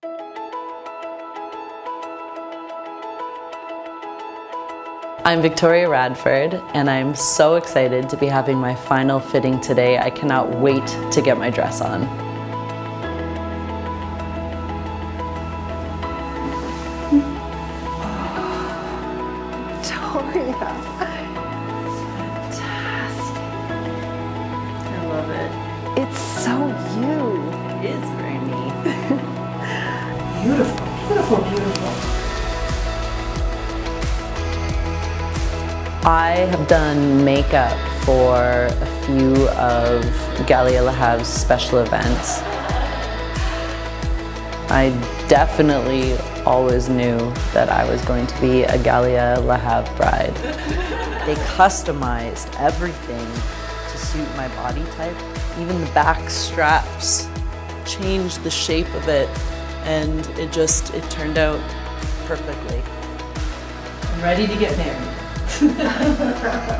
I'm Victoria Radford, and I'm so excited to be having my final fitting today. I cannot wait to get my dress on. Victoria, fantastic. I love it. It's so you. It is very me. Beautiful, beautiful, beautiful. I have done makeup for a few of Galia Lahav's special events. I definitely always knew that I was going to be a Galia Lahav bride. They customized everything to suit my body type. Even the back straps changed the shape of it, and it turned out perfectly. I'm ready to get married.